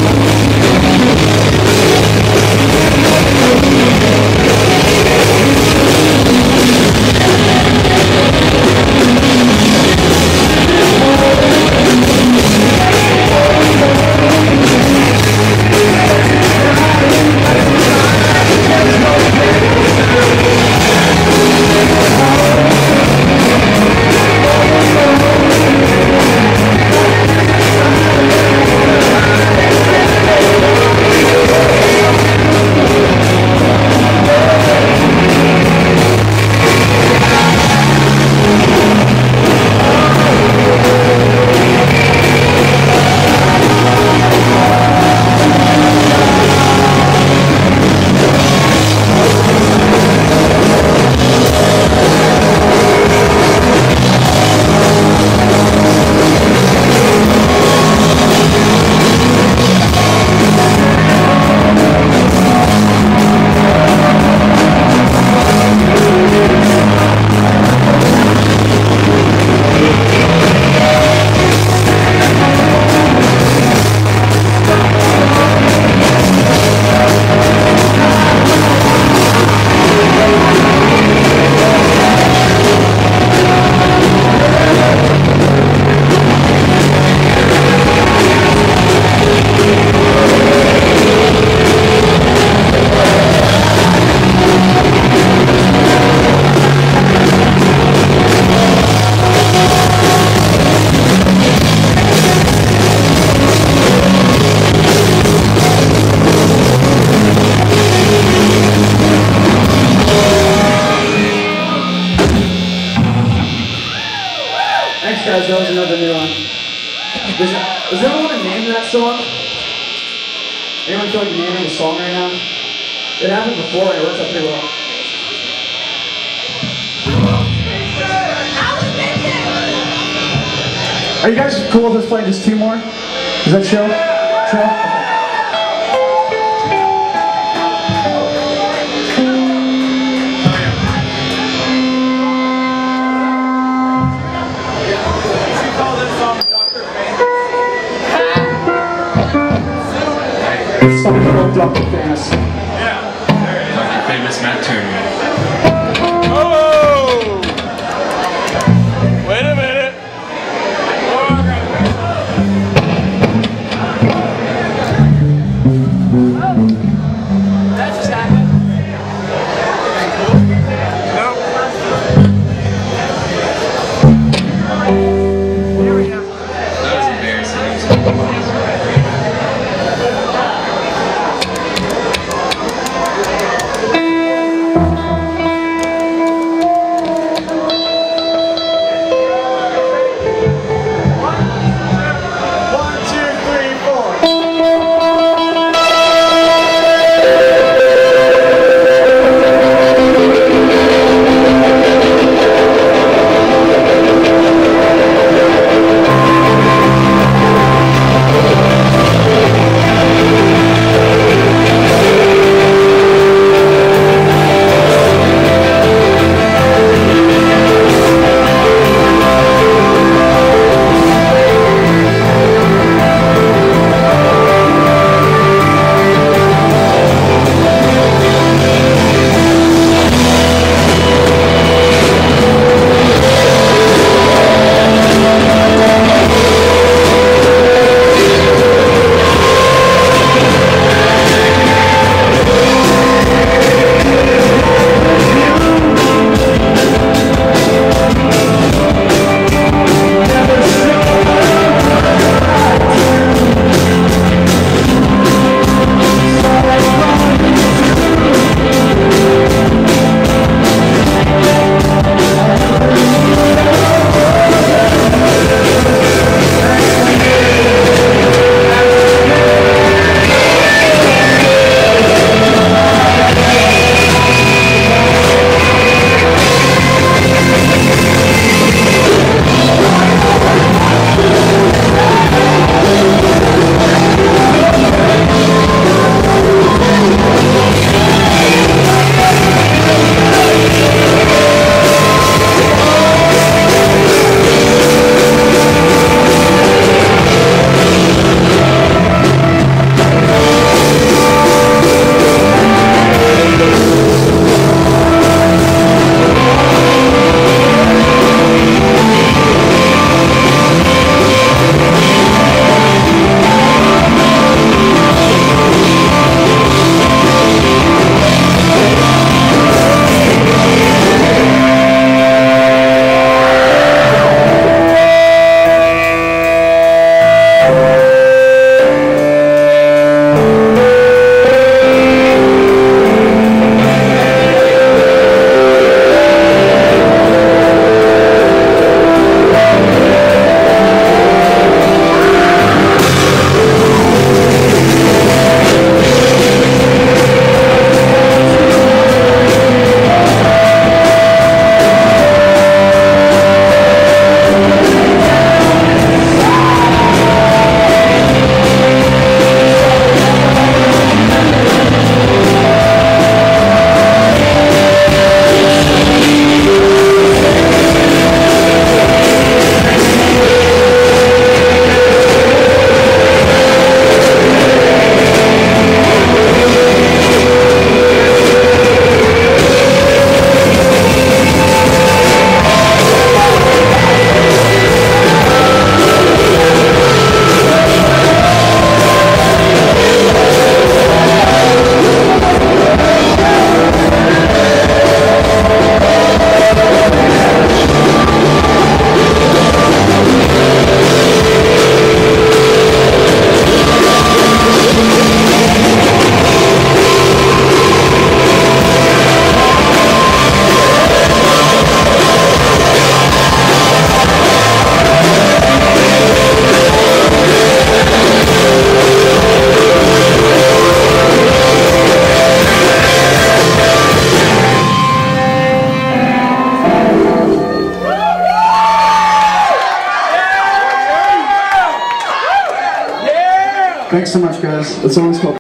Guys, that was another new one. Does anyone want to name that song? Anyone feel like naming the song right now? It happened before, it worked out pretty well. Are you guys cool with us playing just two more? Is that chill? Chill? Something called Dr. Famous. Yeah. Dr. Famous Matt Turner. Oh! Wait a minute. That just happened. Nope. Here we go. That was embarrassing. Thanks so much, guys. The song's called